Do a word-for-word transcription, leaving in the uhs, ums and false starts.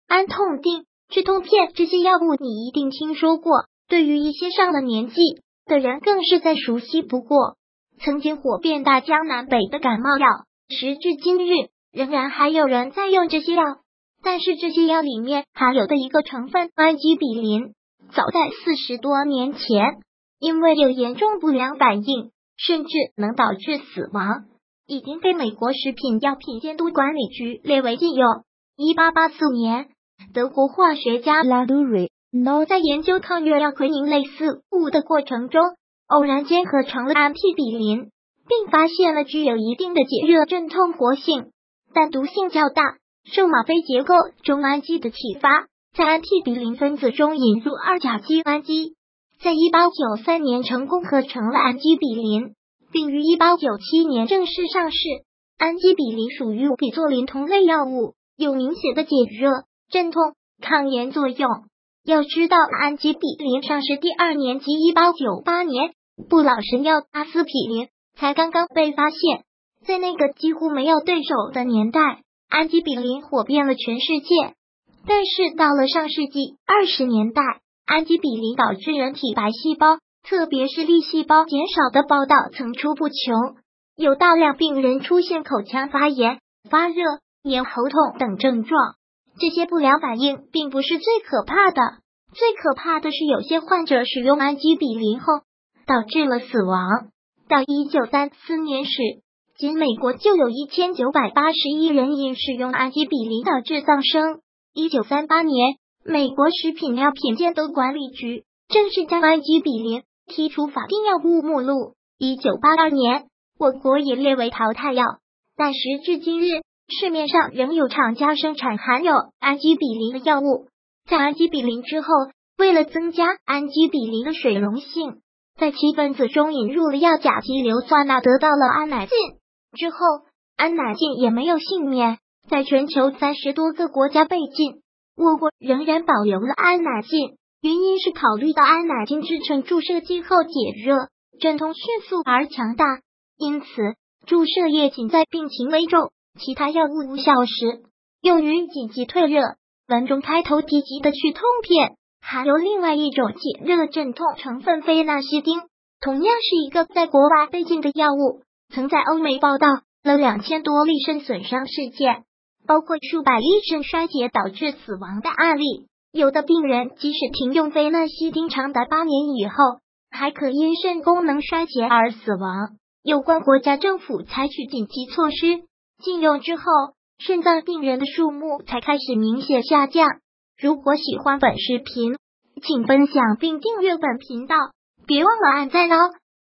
安痛定、止痛片这些药物你一定听说过，对于一些上了年纪的人更是再熟悉不过。曾经火遍大江南北的感冒药，时至今日仍然还有人在用这些药。但是这些药里面含有的一个成分安基比林，早在四十多年前，因为有严重不良反应，甚至能导致死亡，已经被美国食品药品监督管理局列为禁用。一八八四年，德国化学家拉杜瑞诺在研究抗疟药奎宁类似物的过程中，偶然间合成了安替比林，并发现了具有一定的解热镇痛活性，但毒性较大。受吗啡结构中氨基的启发，在安替比林分子中引入二甲基氨基，在一八九三年成功合成了安基比林，并于一八九七年正式上市。安基比林属于吡唑林同类药物，有明显的解热、镇痛、抗炎作用。要知道，安基比林上市第二年即一八九八年，不老神药阿司匹林才刚刚被发现。在那个几乎没有对手的年代，安基比林火遍了全世界。但是到了上世纪二十年代，安基比林导致人体白细胞，特别是粒细胞减少的报道层出不穷，有大量病人出现口腔发炎、发热、咽喉痛等症状。这些不良反应并不是最可怕的，最可怕的是有些患者使用安基比林后导致了死亡。到一九三四年时，仅美国就有一千九百八十一人因使用安基比林导致丧生。一九三八年，美国食品药品监督管理局正式将安基比林剔除法定药物目录。一九八二年，我国也列为淘汰药，但时至今日，市面上仍有厂家生产含有安基比林的药物。在安基比林之后，为了增加安基比林的水溶性，在其分子中引入了药甲基硫酸钠，得到了安乃近。之后，安乃近也没有幸免，在全球三十多个国家被禁。我国仍然保留了安乃近，原因是考虑到安乃近制成注射剂后解热、镇痛迅速而强大，因此注射液仅在病情危重、其他药物无效时用于紧急退热。文中开头提及的去痛片含有另外一种解热镇痛成分非那西汀，同样是一个在国外被禁的药物，曾在欧美报道了两千多例肾损伤事件，包括数百例肾衰竭导致死亡的案例。有的病人即使停用非那西汀长达八年以后，还可因肾功能衰竭而死亡。有关国家政府采取紧急措施，禁用之后，肾脏病人的数目才开始明显下降。如果喜欢本视频，请分享并订阅本频道，别忘了按赞哦。